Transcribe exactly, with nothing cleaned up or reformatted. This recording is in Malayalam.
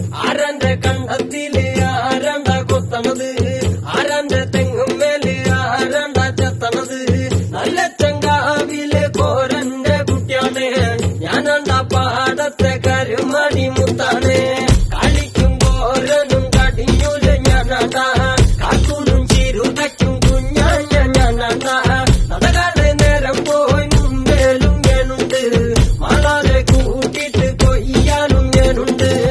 ആരാന്റെ കണ്ടത്തില് ആരാണ്ട കൊത്തണത് ആരാന്റെ തെങ്ങും മേല് ആരാണ്ട ചെത്തണത് നല്ല ചങ്കാവിലെ കോര